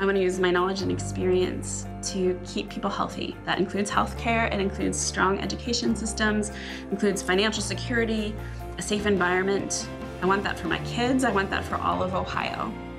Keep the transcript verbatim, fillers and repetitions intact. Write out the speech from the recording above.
I want to use my knowledge and experience to keep people healthy. That includes healthcare, it includes strong education systems, includes financial security, a safe environment. I want that for my kids, I want that for all of Ohio.